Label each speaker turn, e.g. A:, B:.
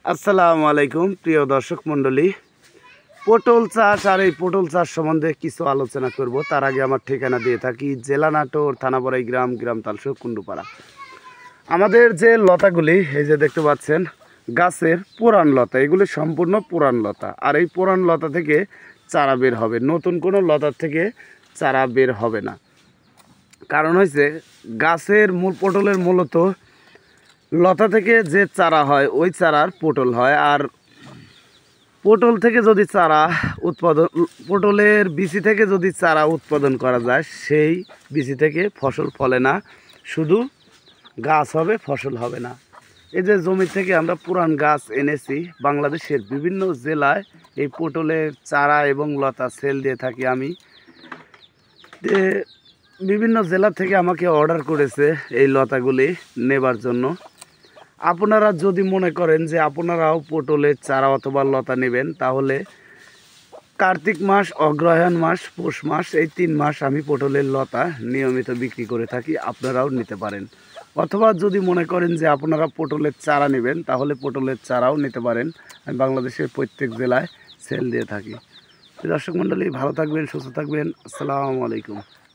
A: আসসালামু আলাইকুম প্রিয় দর্শক মণ্ডলী, পটল চাষ আর এই পটল চাষ সম্বন্ধে কিছু আলোচনা করব। তার আগে আমার ঠিকানা দিয়ে থাকি জেলা নাটোর, থানা বড়াই গ্রাম, গ্রাম তালসহ কুন্ডুপাড়া। আমাদের যে লতাগুলি এই যে দেখতে পাচ্ছেন, গাছের পুরান লতা, এগুলি সম্পূর্ণ পুরান লতা। আর এই পুরান লতা থেকে চারা বের হবে, নতুন কোনো লতার থেকে চারা বের হবে না। কারণ হয়েছে গাছের মূল পটলের মূলত লতা থেকে যে চারা হয় ওই চারার পটল হয়। আর পটল থেকে যদি চারা উৎপাদন, পটলের বিচি থেকে যদি চারা উৎপাদন করা যায়, সেই বিচি থেকে ফসল ফলে না, শুধু গাছ হবে, ফসল হবে না। এই যে জমি থেকে আমরা পুরান গাছ এনেছি, বাংলাদেশের বিভিন্ন জেলায় এই পটলের চারা এবং লতা সেল দিয়ে থাকি আমি। বিভিন্ন জেলা থেকে আমাকে অর্ডার করেছে এই লতাগুলি নেবার জন্য। আপনারা যদি মনে করেন যে আপনারাও পটলের চারা অথবা লতা নেবেন, তাহলে কার্তিক মাস, অগ্রহায়ণ মাস, পৌষ মাস, এই 3 মাস আমি পটলের লতা নিয়মিত বিক্রি করে থাকি, আপনারাও নিতে পারেন। অথবা যদি মনে করেন যে আপনারা পটলের চারা নেবেন, তাহলে পটলের চারাও নিতে পারেন। আমি বাংলাদেশের প্রত্যেক জেলায় সেল দিয়ে থাকি। দর্শক মণ্ডলী, ভালো থাকবেন, সুস্থ থাকবেন। আসসালামু আলাইকুম।